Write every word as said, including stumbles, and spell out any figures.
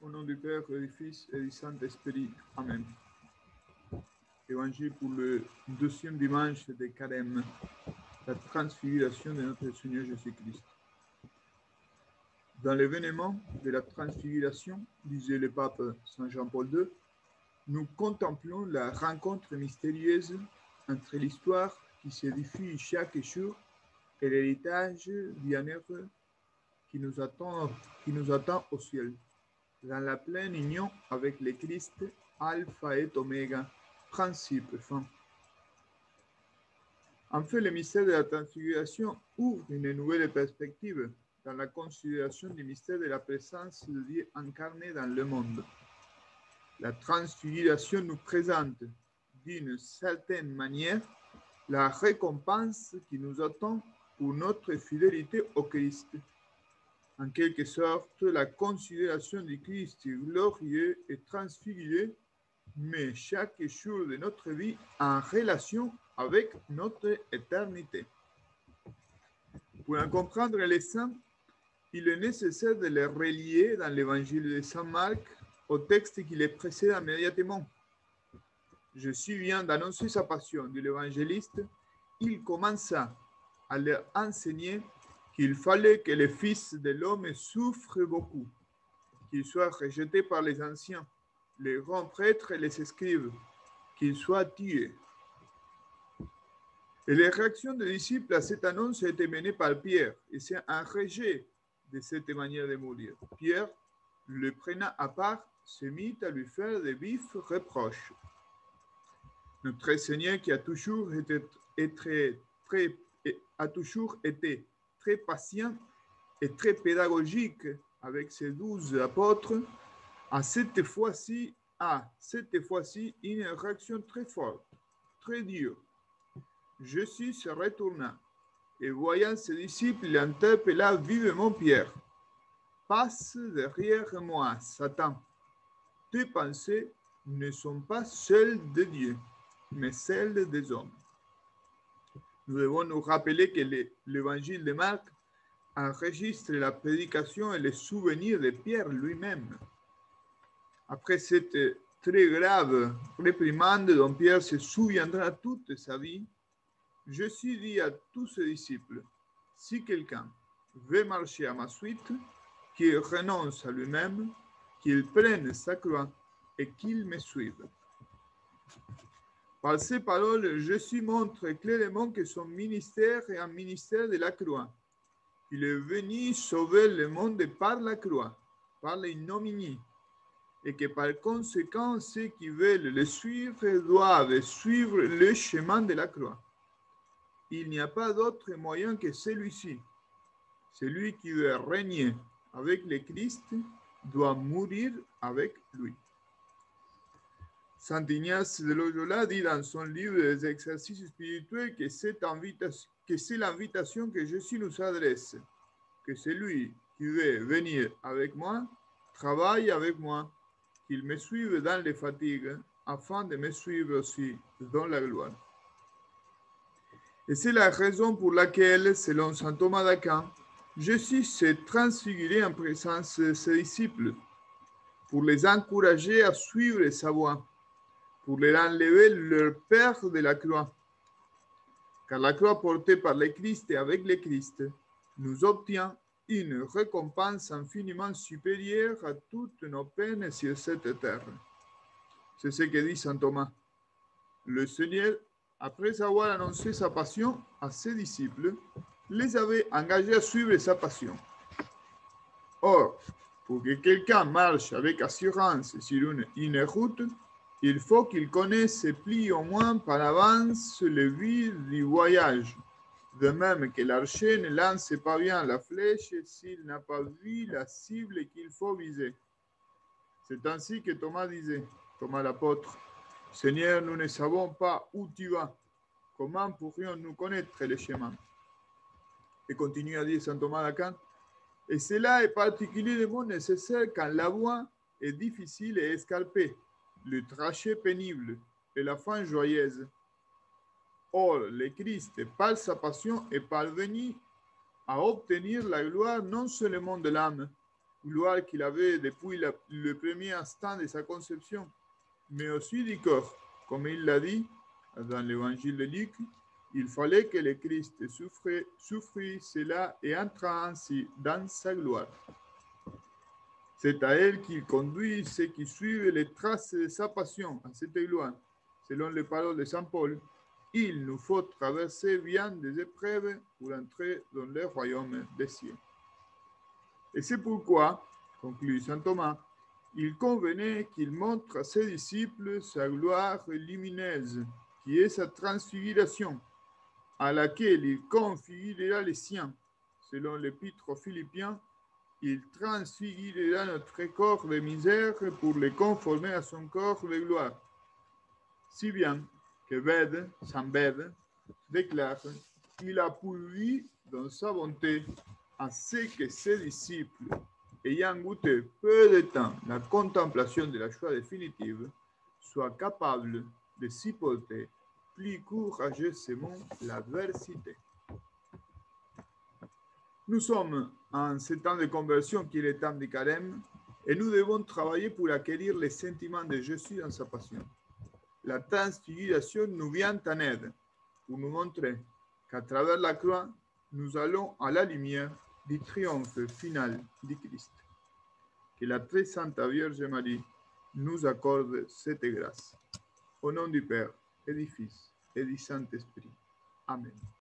Au nom du Père, et du Fils et du Saint-Esprit. Amen. Évangile pour le deuxième dimanche de Carême, la transfiguration de notre Seigneur Jésus-Christ. Dans l'événement de la transfiguration, disait le pape Saint Jean-Paul deux, nous contemplons la rencontre mystérieuse entre l'histoire qui s'édifie chaque jour et l'héritage bienheureux qui nous attend, qui nous attend au ciel, dans la pleine union avec le Christ, Alpha et Oméga, principe et fin. En fait, le mystère de la transfiguration ouvre une nouvelle perspective dans la considération du mystère de la présence de Dieu incarné dans le monde. La transfiguration nous présente d'une certaine manière la récompense qui nous attend pour notre fidélité au Christ. En quelque sorte, la considération du Christ glorieux et transfiguré met chaque jour de notre vie en relation avec notre éternité. Pour en comprendre les saints, il est nécessaire de les relier dans l'évangile de Saint Marc au texte qui les précède immédiatement. Jésus vient d'annoncer sa passion, dit l'évangéliste. Il commença à leur enseigner qu'il fallait que le Fils de l'homme souffre beaucoup, qu'il soit rejeté par les anciens, les grands prêtres et les scribes, qu'il soit tué. Et les réactions des disciples à cette annonce étaient menées par Pierre, et c'est un rejet de cette manière de mourir. Pierre, le prenant à part, se mit à lui faire de vifs reproches. Notre Seigneur, qui a toujours été, très, très, a toujours été très patient et très pédagogique avec ses douze apôtres, a cette fois-ci a cette fois-ci une réaction très forte, très dure. Jésus se retourna et voyant ses disciples, il interpella vivement Pierre. Passe derrière moi, Satan. Tes pensées ne sont pas celles de Dieu, mais celles des hommes. Nous devons nous rappeler que l'évangile de Marc enregistre la prédication et les souvenirs de Pierre lui-même. Après cette très grave réprimande dont Pierre se souviendra toute sa vie, Jésus dit à tous ses disciples, si quelqu'un veut marcher à ma suite, qu'il renonce à lui-même, qu'il prenne sa croix et qu'il me suive. Par ces paroles, Jésus montre clairement que son ministère est un ministère de la croix. Il est venu sauver le monde par la croix, par l'ignominie, et que par conséquent, ceux qui veulent le suivre doivent suivre le chemin de la croix. Il n'y a pas d'autre moyen que celui-ci. Celui qui veut régner avec le Christ doit mourir avec lui. Saint Ignace de Loyola dit dans son livre des exercices spirituels que c'est, invitation, que c'est l'invitation que Jésus nous adresse, que celui qui veut venir avec moi travaille avec moi, qu'il me suive dans les fatigues, afin de me suivre aussi dans la gloire. Et c'est la raison pour laquelle, selon saint Thomas d'Aquin, Jésus s'est transfiguré en présence de ses disciples, pour les encourager à suivre sa voie, pour leur enlever leur peur de la croix. Car la croix portée par le Christ et avec le Christ nous obtient une récompense infiniment supérieure à toutes nos peines sur cette terre. C'est ce que dit saint Thomas. Le Seigneur, après avoir annoncé sa passion à ses disciples, les avait engagés à suivre sa passion. Or, pour que quelqu'un marche avec assurance sur une, une route, il faut qu'il connaisse plus ou moins par avance le but du voyage. De même que l'archer ne lance pas bien la flèche s'il n'a pas vu la cible qu'il faut viser. C'est ainsi que Thomas disait, Thomas l'apôtre, « Seigneur, nous ne savons pas où tu vas. Comment pourrions-nous connaître le chemin ?» Et continue à dire saint Thomas d'Aquin, « Et cela est particulièrement nécessaire quand la voie est difficile et escarpée, le trajet pénible et la fin joyeuse. Or, le Christ, par sa passion, est parvenu à obtenir la gloire non seulement de l'âme, gloire qu'il avait depuis la, le premier instant de sa conception, mais aussi du corps. Comme il l'a dit dans l'évangile de Luc, il fallait que le Christ souffrit, souffrit cela et entra ainsi dans sa gloire. C'est à elle qu'il conduit ceux qui suivent les traces de sa passion, à cette gloire. Selon les paroles de Saint Paul, il nous faut traverser bien des épreuves pour entrer dans le royaume des cieux. Et c'est pourquoi, conclut saint Thomas, il convenait qu'il montre à ses disciples sa gloire lumineuse, qui est sa transfiguration, à laquelle il configurera les siens. Selon l'épître aux Philippiens, il transfigurera notre corps de misère pour le conformer à son corps de gloire. Si bien que Bède, saint Bède, déclare qu'il a pourvu dans sa bonté à ce que ses disciples, ayant goûté peu de temps la contemplation de la joie définitive, soient capables de supporter plus courageusement l'adversité. Nous sommes en ce temps de conversion qui est le temps du carême et nous devons travailler pour acquérir les sentiments de Jésus dans sa passion. La transfiguration nous vient en aide pour nous montrer qu'à travers la croix, nous allons à la lumière du triomphe final du Christ. Que la très sainte Vierge Marie nous accorde cette grâce. Au nom du Père et du Fils et du Saint-Esprit. Amen.